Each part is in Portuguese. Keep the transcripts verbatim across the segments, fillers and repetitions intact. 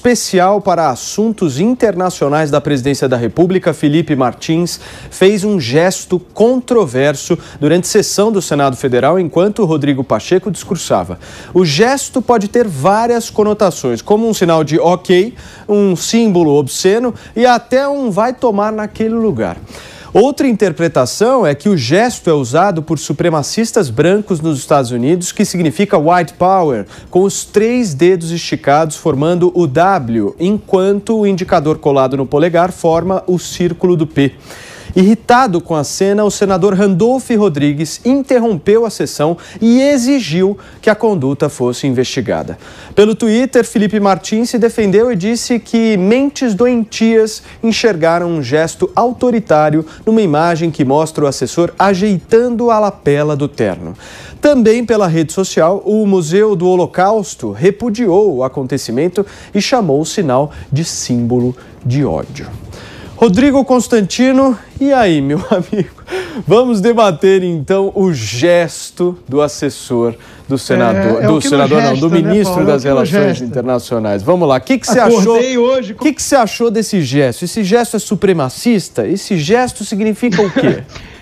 especial para assuntos internacionais da Presidência da República, Felipe Martins, fez um gesto controverso durante sessão do Senado Federal enquanto Rodrigo Pacheco discursava. O gesto pode ter várias conotações, como um sinal de ok, um símbolo obsceno e até um vai tomar naquele lugar. Outra interpretação é que o gesto é usado por supremacistas brancos nos Estados Unidos, que significa white power, com os três dedos esticados formando o W, enquanto o indicador colado no polegar forma o círculo do P. Irritado com a cena, o senador Randolph Rodrigues interrompeu a sessão e exigiu que a conduta fosse investigada. Pelo Twitter, Felipe Martins se defendeu e disse que mentes doentias enxergaram um gesto autoritário numa imagem que mostra o assessor ajeitando a lapela do terno. Também pela rede social, o Museu do Holocausto repudiou o acontecimento e chamou o sinal de símbolo de ódio. Rodrigo Constantino, e aí, meu amigo? Vamos debater então o gesto do assessor do senador, é, é do senador gesta, não, do ministro, né, das é Relações Internacionais. Vamos lá, o que que você achou? Hoje... O que que você achou desse gesto? Esse gesto é supremacista? Esse gesto significa o quê?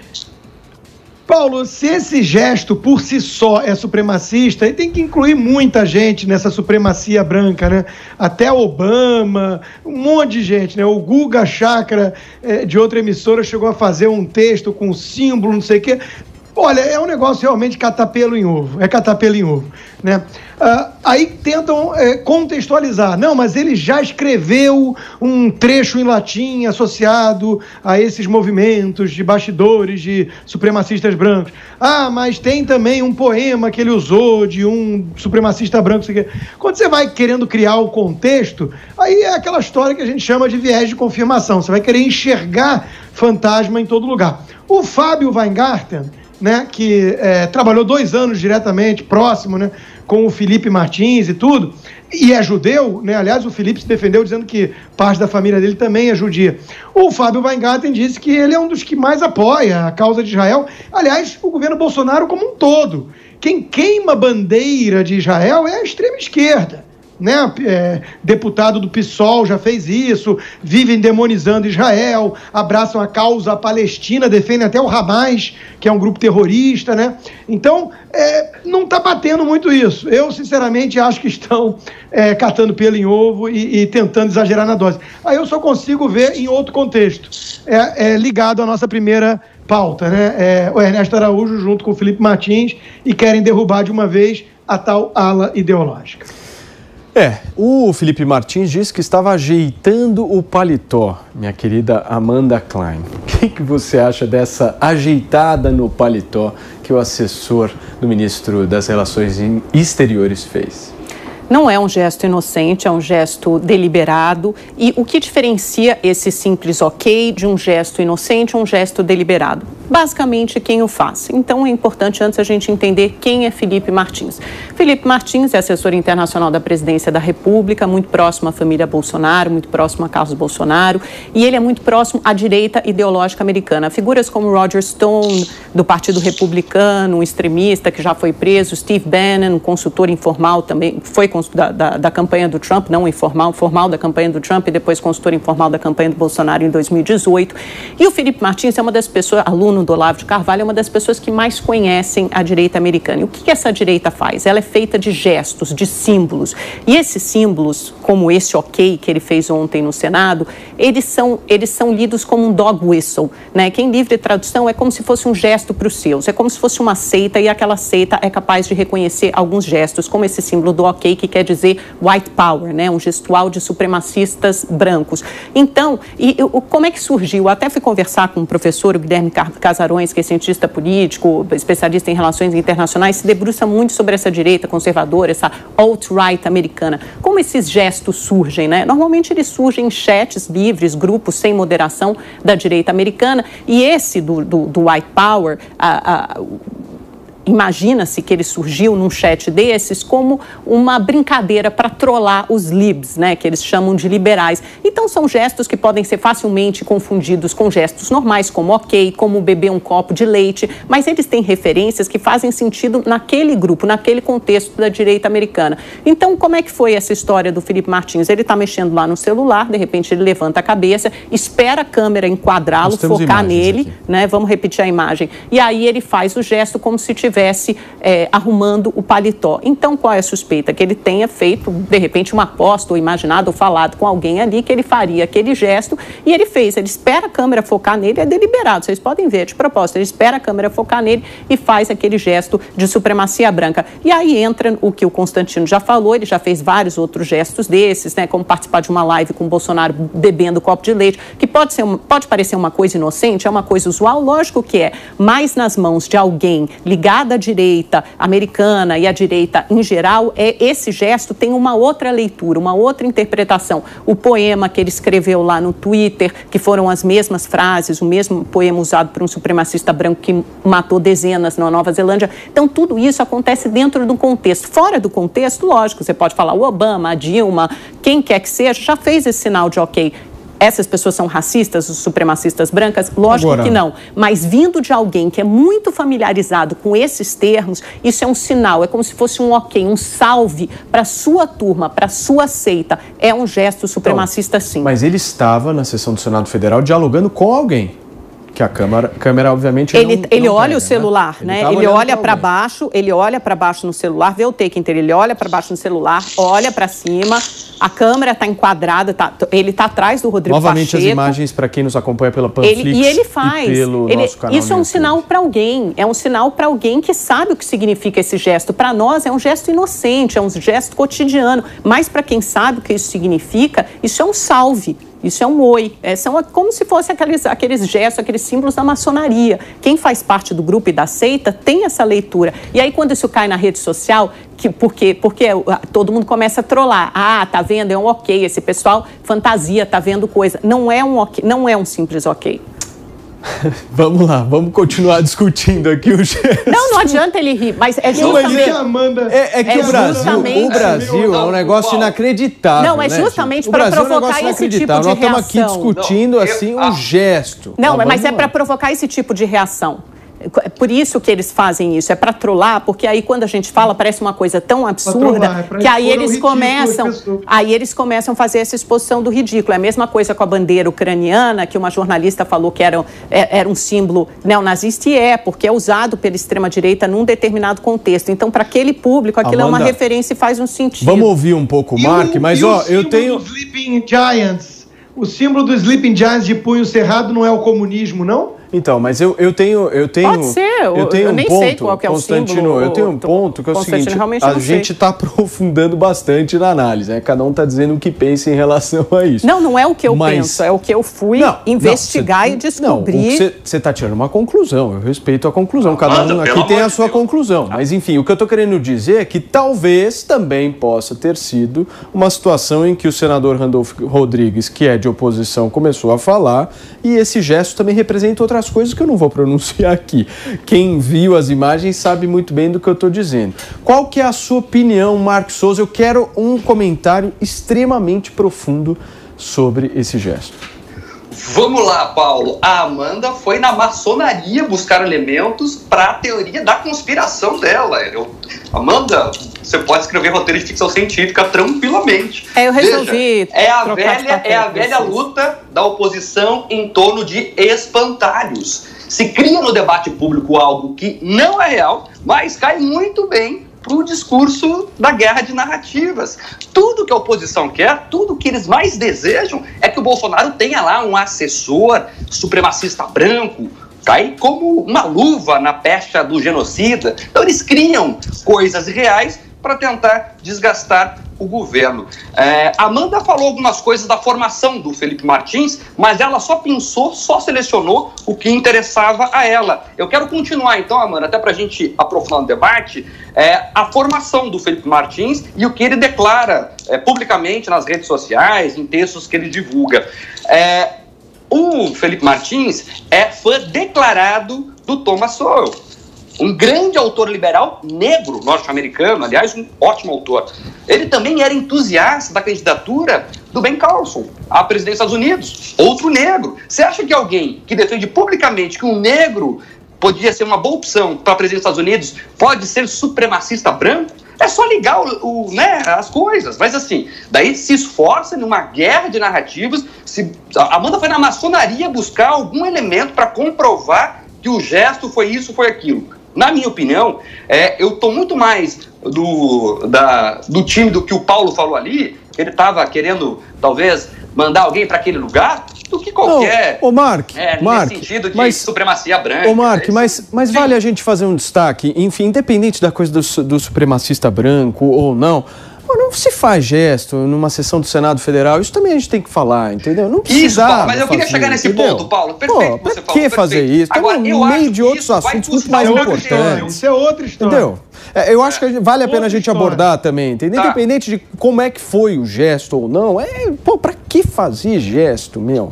Paulo, se esse gesto por si só é supremacista, ele tem que incluir muita gente nessa supremacia branca, né? Até Obama, um monte de gente, né? O Guga Chakra, é, de outra emissora, chegou a fazer um texto com símbolo, não sei o quê. Olha, é um negócio realmente catar pelo em ovo, é catar pelo em ovo, né? Uh, aí tentam é, contextualizar, não, mas ele já escreveu um trecho em latim associado a esses movimentos de bastidores de supremacistas brancos. Ah, mas tem também um poema que ele usou de um supremacista branco. Sei que. Quando você vai querendo criar o contexto, aí é aquela história que a gente chama de viés de confirmação, você vai querer enxergar fantasma em todo lugar. O Fábio Weingarten, né, que é, trabalhou dois anos diretamente, próximo, né, com o Felipe Martins e tudo, e é judeu, né? Aliás, o Felipe se defendeu dizendo que parte da família dele também é judia. O Fábio Weingarten disse que ele é um dos que mais apoia a causa de Israel. Aliás, o governo Bolsonaro como um todo. Quem queima a bandeira de Israel é a extrema esquerda. Né? É, deputado do PSOL já fez isso, vivem demonizando Israel, abraçam a causa palestina, defendem até o Hamas, que é um grupo terrorista, né? Então, é, não está batendo muito isso. Eu, sinceramente, acho que estão é, catando pelo em ovo e, e tentando exagerar na dose. Aí eu só consigo ver em outro contexto, é, é ligado à nossa primeira pauta, né? É, o Ernesto Araújo junto com o Felipe Martins e querem derrubar de uma vez a tal ala ideológica. É, o Felipe Martins disse que estava ajeitando o paletó, minha querida Amanda Klein. O que, que você acha dessa ajeitada no paletó que o assessor do ministro das Relações Exteriores fez? Não é um gesto inocente, é um gesto deliberado. E o que diferencia esse simples ok de um gesto inocente, um gesto deliberado? Basicamente, quem o faz. Então, é importante antes a gente entender quem é Felipe Martins. Felipe Martins é assessor internacional da Presidência da República, muito próximo à família Bolsonaro, muito próximo a Carlos Bolsonaro, e ele é muito próximo à direita ideológica americana. Figuras como Roger Stone, do Partido Republicano, um extremista que já foi preso, Steve Bannon, um consultor informal também, foi Da, da, da campanha do Trump, não informal, formal da campanha do Trump e depois consultor informal da campanha do Bolsonaro em dois mil e dezoito. E o Felipe Martins é uma das pessoas, aluno do Olavo de Carvalho, é uma das pessoas que mais conhecem a direita americana. E o que, que essa direita faz? Ela é feita de gestos, de símbolos. E esses símbolos, como esse ok que ele fez ontem no Senado, eles são, eles são lidos como um dog whistle, né? Que em livre tradução é como se fosse um gesto para os seus, é como se fosse uma seita e aquela seita é capaz de reconhecer alguns gestos, como esse símbolo do ok, que quer dizer white power, né? Um gestual de supremacistas brancos. Então, e, e, como é que surgiu? Eu até fui conversar com o professor Guilherme Casarões, que é cientista político, especialista em relações internacionais, se debruça muito sobre essa direita conservadora, essa alt-right americana. Como esses gestos surgem, né? Normalmente eles surgem em chats livres, grupos sem moderação da direita americana, e esse do, do, do white power, a, a, imagina-se que ele surgiu num chat desses como uma brincadeira para trollar os libs, né, que eles chamam de liberais. Então são gestos que podem ser facilmente confundidos com gestos normais, como ok, como beber um copo de leite, mas eles têm referências que fazem sentido naquele grupo, naquele contexto da direita americana. Então, como é que foi essa história do Felipe Martins? Ele está mexendo lá no celular, de repente ele levanta a cabeça, espera a câmera enquadrá-lo, focar nele, né? Vamos repetir a imagem. E aí ele faz o gesto como se estivesse é, arrumando o paletó. Então, qual é a suspeita? Que ele tenha feito, de repente, uma aposta, ou imaginado, ou falado com alguém ali que ele faria aquele gesto, e ele fez. Ele espera a câmera focar nele, é deliberado, vocês podem ver, de propósito. Ele espera a câmera focar nele e faz aquele gesto de supremacia branca. E aí entra o que o Constantino já falou, ele já fez vários outros gestos desses, né, como participar de uma live com o Bolsonaro bebendo copo de leite, que pode, ser uma, pode parecer uma coisa inocente, é uma coisa usual, lógico que é, mas nas mãos de alguém ligado à direita americana e à direita em geral, é, esse gesto tem uma outra leitura, uma outra interpretação. O poema que ele escreveu lá no Twitter, que foram as mesmas frases, o mesmo poema usado por um supremacista branco que matou dezenas na Nova Zelândia. Então, tudo isso acontece dentro do contexto. Fora do contexto, lógico, você pode falar o Obama, a Dilma, quem quer que seja, já fez esse sinal de ok. Essas pessoas são racistas, os supremacistas brancas? Lógico Agora. que não. Mas vindo de alguém que é muito familiarizado com esses termos, isso é um sinal, é como se fosse um ok, um salve para a sua turma, para a sua seita. É um gesto supremacista, então, sim. Mas ele estava na sessão do Senado Federal dialogando com alguém. Que a câmera, câmera obviamente, ele, não, ele não olha pega, o celular, né? né? Ele, ele olha para baixo, ele olha para baixo no celular, vê o take inteiro, ele olha para baixo no celular, olha para cima, a câmera está enquadrada, tá, ele está atrás do Rodrigo Novamente Pacheco. As imagens para quem nos acompanha pela Panflix ele, e ele faz. E pelo ele, nosso canal isso é um sinal para alguém, é um sinal para alguém que sabe o que significa esse gesto. Para nós é um gesto inocente, é um gesto cotidiano, mas para quem sabe o que isso significa, isso é um salve. Isso é um oi, é, são como se fosse aqueles, aqueles gestos, aqueles símbolos da maçonaria. Quem faz parte do grupo e da seita tem essa leitura. E aí quando isso cai na rede social, que, porque, porque todo mundo começa a trollar. Ah, tá vendo, é um ok, esse pessoal fantasia, tá vendo coisa. Não é um ok, não é um simples ok. Vamos lá, vamos continuar discutindo aqui o gesto. Não, não adianta ele rir, mas é justamente... É, é que é o Brasil, o Brasil é um negócio inacreditável. Não, é justamente né, para provocar é um esse tipo de Nós reação. Nós estamos aqui discutindo, não, assim, eu, um gesto. Não, mas, mas é para provocar esse tipo de reação. Por isso que eles fazem isso, é para trollar, porque aí quando a gente fala parece uma coisa tão absurda trollar, é que aí eles começam, aí eles começam a fazer essa exposição do ridículo. É a mesma coisa com a bandeira ucraniana, que uma jornalista falou que era, era um símbolo neonazista, e é, porque é usado pela extrema-direita num determinado contexto. Então, para aquele público, aquilo Amanda, é uma referência e faz um sentido. Vamos ouvir um pouco o Mark, mas ó, eu tenho... O Sleeping Giants, o símbolo do Sleeping Giants de punho cerrado não é o comunismo, não? Então, mas eu, eu tenho... Eu tenho Pode ser, eu, eu tenho eu um nem ponto, sei qual que é o Constantino, símbolo. Eu tenho um ponto que é o seguinte, a gente está aprofundando bastante na análise, né? Cada um está dizendo o que pensa em relação a isso. Não, não é o que eu mas, penso, é o que eu fui não, investigar não, cê, e descobrir. Não, você está tirando uma conclusão, eu respeito a conclusão, cada um aqui tem a sua conclusão. Mas, enfim, o que eu estou querendo dizer é que talvez também possa ter sido uma situação em que o senador Randolfo Rodrigues, que é de oposição, começou a falar, e esse gesto também representa outras coisas que eu não vou pronunciar aqui. Quem viu as imagens sabe muito bem do que eu estou dizendo. Qual que é a sua opinião, Mark Souza? Eu quero um comentário extremamente profundo sobre esse gesto. Vamos lá, Paulo. A Amanda foi na maçonaria buscar elementos para a teoria da conspiração dela. Eu, Amanda, você pode escrever roteiro de ficção científica tranquilamente. É, eu resolvi. Veja, é a velha, é a velha luta da oposição em torno de espantalhos. Se cria no debate público algo que não é real, mas cai muito bem para o discurso da guerra de narrativas. Tudo que a oposição quer, tudo que eles mais desejam é que o Bolsonaro tenha lá um assessor supremacista branco, cai como uma luva na pecha do genocida. Então eles criam coisas reais para tentar desgastar o governo. É, Amanda falou algumas coisas da formação do Felipe Martins, mas ela só pensou, só selecionou o que interessava a ela. Eu quero continuar então, Amanda, até para a gente aprofundar no debate, é, a formação do Felipe Martins e o que ele declara é, publicamente nas redes sociais, em textos que ele divulga. É, o Felipe Martins é fã declarado do Thomas Sowell. um grande autor liberal negro norte-americano, aliás, um ótimo autor. Ele também era entusiasta da candidatura do Ben Carson à presidência dos Estados Unidos, outro negro. Você acha que alguém que defende publicamente que um negro podia ser uma boa opção para a presidência dos Estados Unidos pode ser supremacista branco? É só ligar o, o, né, as coisas. Mas assim, daí se esforça numa guerra de narrativas. Se, a Amanda foi na maçonaria buscar algum elemento para comprovar que o gesto foi isso, foi aquilo. Na minha opinião, é, eu estou muito mais do, da, do time do que o Paulo falou ali, que ele estava querendo, talvez, mandar alguém para aquele lugar, do que qualquer... Ô, Mark, é, Mark, nesse sentido de mas, supremacia branca. Ô, Mark, é mas, mas vale a gente fazer um destaque, enfim, independente da coisa do, do supremacista branco ou não, não se faz gesto numa sessão do Senado Federal, isso também a gente tem que falar, entendeu? Não precisa. Isso, Paulo, mas eu queria chegar nesse entendeu? ponto, Paulo. Perfeito, Pô, você pra falou. que fazer perfeito. isso? Agora, Estamos eu no acho meio de outros assuntos muito mais importantes. Isso é outra história. Entendeu? É, eu acho que vale a pena a gente história. abordar também, entendeu? Tá. Independente de como é que foi o gesto ou não, é, pô, pra que fazer gesto, meu?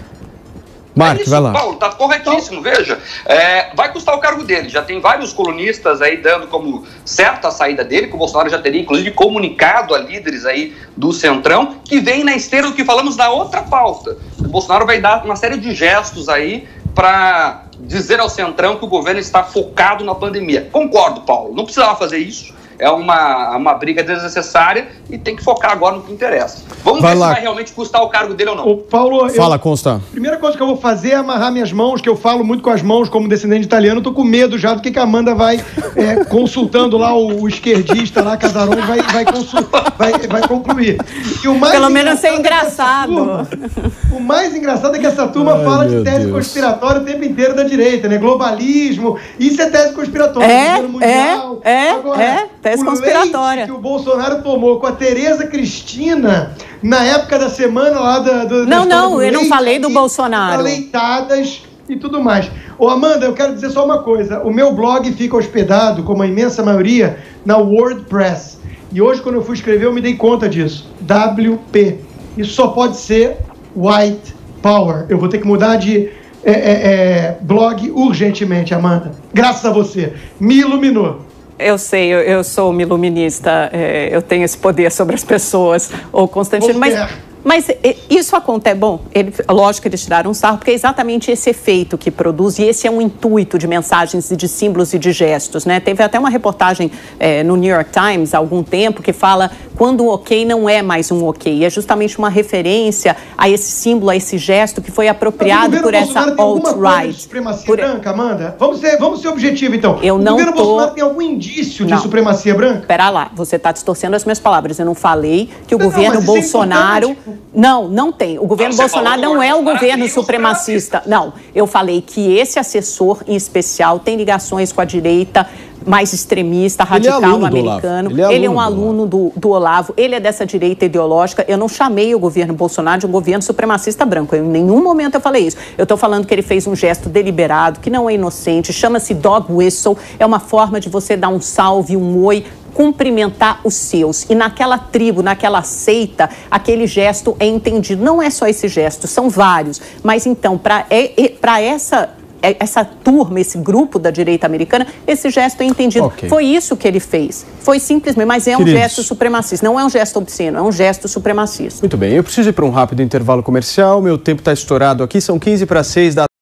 Mark, é isso, vai lá. Paulo, tá corretíssimo, veja. É, vai custar o cargo dele. Já tem vários colunistas aí dando como certa a saída dele, que o Bolsonaro já teria, inclusive, comunicado a líderes aí do Centrão, que vem na esteira do que falamos na outra pauta. O Bolsonaro vai dar uma série de gestos aí para dizer ao Centrão que o governo está focado na pandemia. Concordo, Paulo, não precisava fazer isso. É uma, uma briga desnecessária e tem que focar agora no que interessa. Vamos vai ver lá. se vai realmente custar o cargo dele ou não. Ô, Paulo, Fala, eu, Consta. Primeira coisa que eu vou fazer é amarrar minhas mãos, que eu falo muito com as mãos como descendente italiano. Tô com medo já do que, que a Amanda vai é, consultando lá o, o esquerdista lá, Casarão, vai, vai, vai, vai concluir. E o mais Pelo menos ser engraçado. Turma, o mais engraçado é que essa turma Ai, fala de tese Deus. conspiratória o tempo inteiro da direita, né? Globalismo, isso é tese conspiratória. É, mundial. é, é, Agora, é. Tese o conspiratória. leite que o Bolsonaro tomou com a Tereza Cristina na época da semana lá da, do, Não, da não, do eu leite, não falei do Bolsonaro. Leitadas e tudo mais. Ô, Amanda, eu quero dizer só uma coisa. O meu blog fica hospedado, como a imensa maioria, na WordPress. E hoje, quando eu fui escrever, eu me dei conta disso. W P. Isso só pode ser White Power. Eu vou ter que mudar de é, é, é, blog urgentemente, Amanda. Graças a você. Me iluminou. Eu sei, eu, eu sou uma iluminista, é, eu tenho esse poder sobre as pessoas, ou Constantino, mas, mas isso acontece, bom, ele, lógico que eles tiraram um sarro, porque é exatamente esse efeito que produz, e esse é um intuito de mensagens e de símbolos e de gestos, né? Teve até uma reportagem é, no New York Times há algum tempo que fala quando um ok não é mais um ok, é justamente uma referência a esse símbolo, a esse gesto que foi apropriado por essa alt-right. Supremacia por... branca, Amanda? Vamos ser, vamos ser objetivo, então. Eu o não governo tô... Bolsonaro tem algum indício de não. supremacia branca? Pera lá, você está distorcendo as minhas palavras. Eu não falei que o não, governo não, Bolsonaro... É não, não tem. O governo não, Bolsonaro não é o governo supremacista. Não, eu falei que esse assessor, em especial, tem ligações com a direita mais extremista, radical ele é americano. Ele é, ele é um aluno do, do Olavo, ele é dessa direita ideológica. Eu não chamei o governo Bolsonaro de um governo supremacista branco. Eu, em nenhum momento eu falei isso. Eu estou falando que ele fez um gesto deliberado, que não é inocente, chama-se dog whistle, é uma forma de você dar um salve, um oi, cumprimentar os seus. E naquela tribo, naquela seita, aquele gesto é entendido. Não é só esse gesto, são vários. Mas então, para é, é, para essa... essa turma, esse grupo da direita americana, esse gesto é entendido. Okay. Foi isso que ele fez. Foi simplesmente, mas é um Queridos. gesto supremacista. Não é um gesto obsceno, é um gesto supremacista. Muito bem, eu preciso ir para um rápido intervalo comercial. Meu tempo está estourado aqui, são quinze para seis da